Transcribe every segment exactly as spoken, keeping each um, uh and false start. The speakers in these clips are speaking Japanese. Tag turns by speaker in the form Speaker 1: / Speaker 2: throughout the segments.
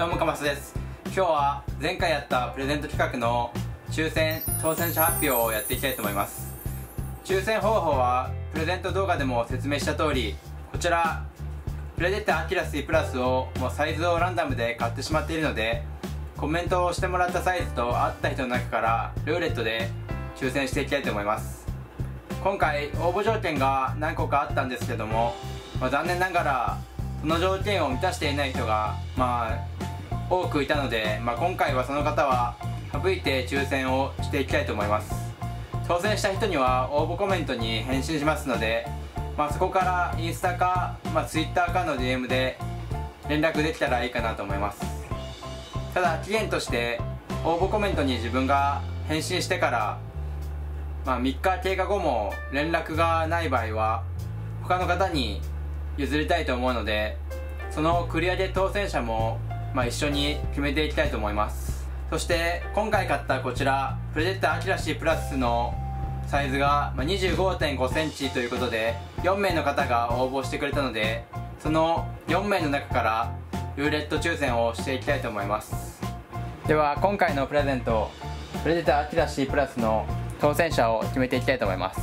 Speaker 1: どうもかますです。今日は前回やったプレゼント企画の抽選当選者発表をやっていきたいと思います。抽選方法はプレゼント動画でも説明した通り、こちらプレデターアキラス E プラスをもうサイズをランダムで買ってしまっているので、コメントをしてもらったサイズと合った人の中からルーレットで抽選していきたいと思います。今回応募条件が何個かあったんですけども、まあ、残念ながらその条件を満たしていない人がまあ多くいたので、まあ、今回はその方は省いて抽選をしていきたいと思います。当選した人には応募コメントに返信しますので、まあ、そこからインスタか、まあ、ツイッターかの ディーエム で連絡できたらいいかなと思います。ただ期限として応募コメントに自分が返信してから、まあ、みっか経過後も連絡がない場合は他の方に譲りたいと思うので、その繰り上げ当選者も、まあ、一緒に決めていきたいと思います。そして今回買ったこちらプレデターアキラシプラスのサイズが にじゅうごてんごセンチということで、よんめいの方が応募してくれたので、そのよんめいの中からルーレット抽選をしていきたいと思います。では今回のプレゼントプレデターアキラシプラスの当選者を決めていきたいと思います。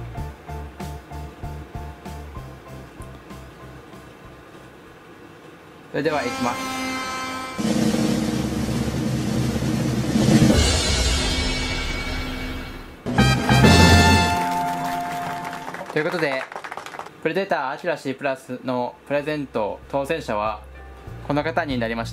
Speaker 1: それではいきます。ということでプレデターアキラシプラスのプレゼント当選者はこの方になりました。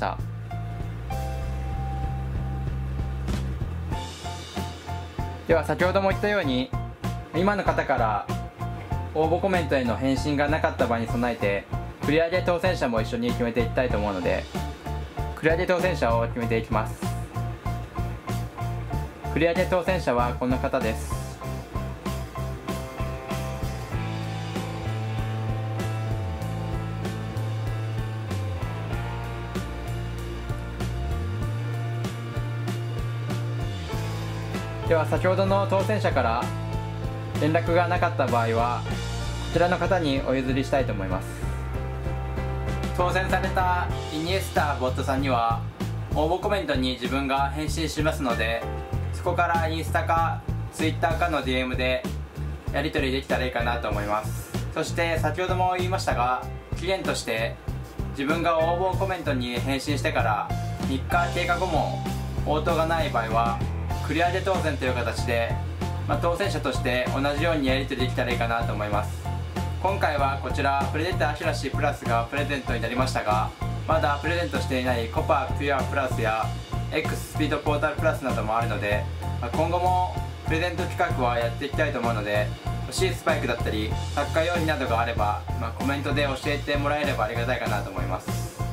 Speaker 1: では先ほども言ったように、今の方から応募コメントへの返信がなかった場合に備えて繰り上げ当選者も一緒に決めていきたいと思うので、繰り上げ当選者を決めていきます。繰り上げ当選者はこの方です。では先ほどの当選者から連絡がなかった場合はこちらの方にお譲りしたいと思います。当選されたイニエスタボットさんには応募コメントに自分が返信しますので、そこからインスタかツイッターかの ディーエム でやり取りできたらいいかなと思います。そして先ほども言いましたが、期限として自分が応募コメントに返信してからみっか経過後も応答がない場合は繰り上げ当選という形で、まあ、当選者として同じようにやり取りできたらいいかなと思います。今回はこちらプレデターアキラシプラスがプレゼントになりましたが、まだプレゼントしていないコパーピュアプラスや X スピードポータルプラスなどもあるので、まあ、今後もプレゼント企画はやっていきたいと思うので、欲しいスパイクだったりサッカー用品などがあれば、まあ、コメントで教えてもらえればありがたいかなと思います。